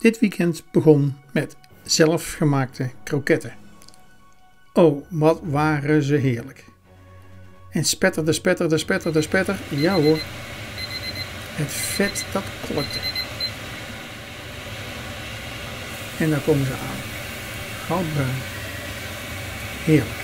Dit weekend begon met zelfgemaakte kroketten. Oh, wat waren ze heerlijk. En spetterde, spetterde, spetterde, spetter. Ja hoor. Het vet dat kolkte. En daar komen ze aan. Goudbruin. Heerlijk.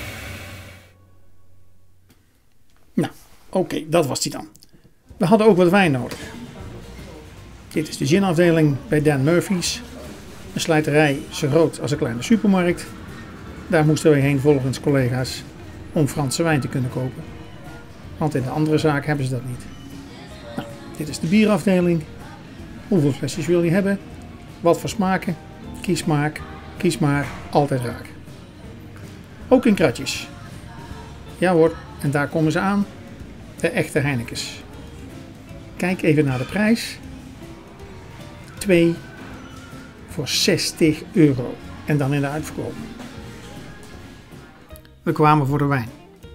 Nou, oké, dat was die dan. We hadden ook wat wijn nodig. Dit is de ginafdeling bij Dan Murphy's. Een slijterij zo groot als een kleine supermarkt. Daar moesten we heen volgens collega's om Franse wijn te kunnen kopen. Want in de andere zaak hebben ze dat niet. Nou, dit is de bierafdeling. Hoeveel flesjes wil je hebben? Wat voor smaken? Kies maar, altijd raak. Ook in kratjes. Ja hoor, en daar komen ze aan. De echte Heinekens. Kijk even naar de prijs. 2 voor €60 en dan in de uitverkoop. We kwamen voor de wijn.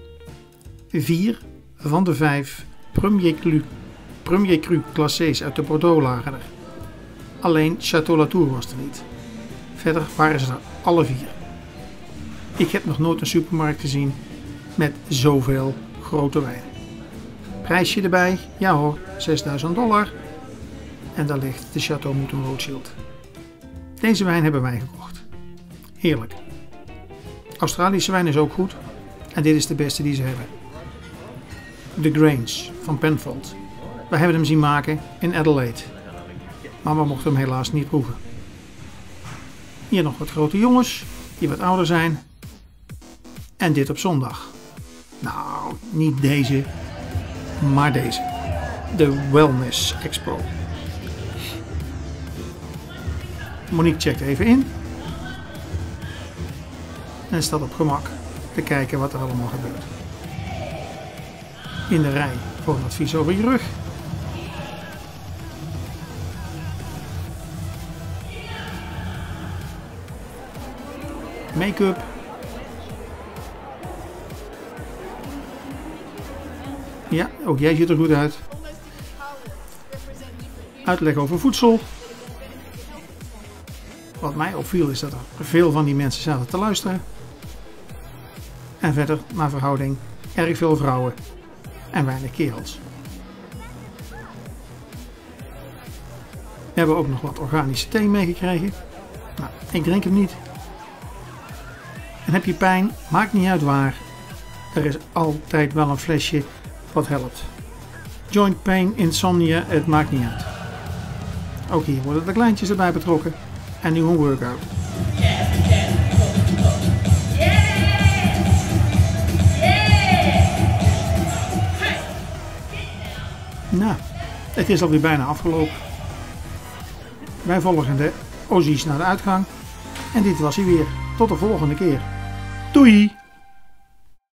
4 van de 5 Premier Cru Classés uit de Bordeaux lagen er. Alleen Château Latour was er niet. Verder waren ze er alle 4. Ik heb nog nooit een supermarkt gezien met zoveel grote wijn. Prijsje erbij, ja hoor, $6.000. En daar ligt de Chateau Mouton Rothschild. Deze wijn hebben wij gekocht. Heerlijk. Australische wijn is ook goed. En dit is de beste die ze hebben. The Grange van Penfolds. We hebben hem zien maken in Adelaide. Maar we mochten hem helaas niet proeven. Hier nog wat grote jongens die wat ouder zijn. En dit op zondag. Nou, niet deze, maar deze. De Wellness Expo. Monique checkt even in. En staat op gemak te kijken wat er allemaal gebeurt. In de rij voor een advies over je rug. Make-up. Ja, ook jij ziet er goed uit. Uitleg over voedsel. Wat mij opviel is dat er veel van die mensen zaten te luisteren. En verder, naar verhouding, erg veel vrouwen en weinig kerels. We hebben ook nog wat organische thee meegekregen. Nou, ik drink hem niet. En heb je pijn, maakt niet uit waar. Er is altijd wel een flesje wat helpt. Joint pain, insomnia, het maakt niet uit. Ook hier worden de kleintjes erbij betrokken. En nu een workout. Nou, het is alweer bijna afgelopen. Wij volgen de Aussies naar de uitgang. En dit was hij weer. Tot de volgende keer. Doei!